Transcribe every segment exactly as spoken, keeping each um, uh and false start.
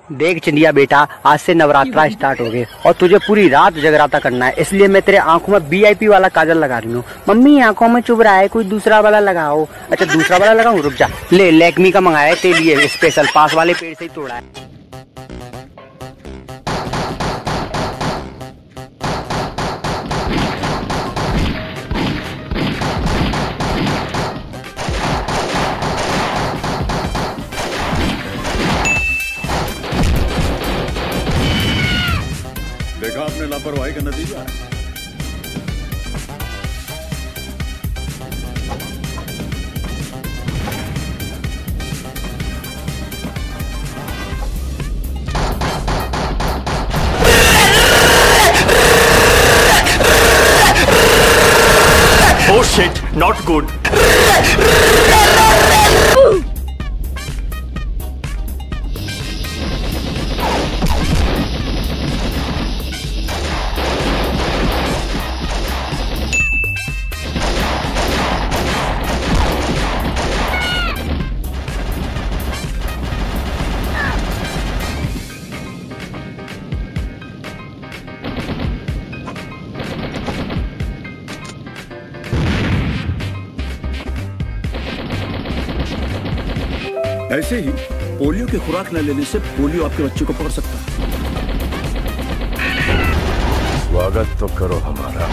देख चिंदिया बेटा, आज से नवरात्रा स्टार्ट हो गए और तुझे पूरी रात जगराता करना है, इसलिए मैं तेरे आंखों में वीआईपी वाला काजल लगा रही हूँ। मम्मी आंखों में चुभ रहा है, कोई दूसरा वाला लगाओ। अच्छा दूसरा वाला लगाऊं, रुक जा। ले लैक्मी का मंगाया है तेरे लिए स्पेशल, पास वाले पेड़ से ही तोड़ा है। देखा आपने लापरवाही का नतीजा है। Oh shit, not good. ऐसे ही पोलियो की खुराक न लेने से पोलियो आपके बच्चे को पकड़ सकता है। स्वागत तो करो हमारा।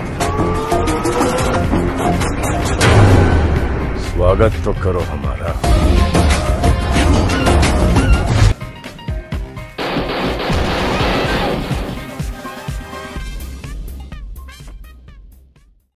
स्वागत तो करो हमारा।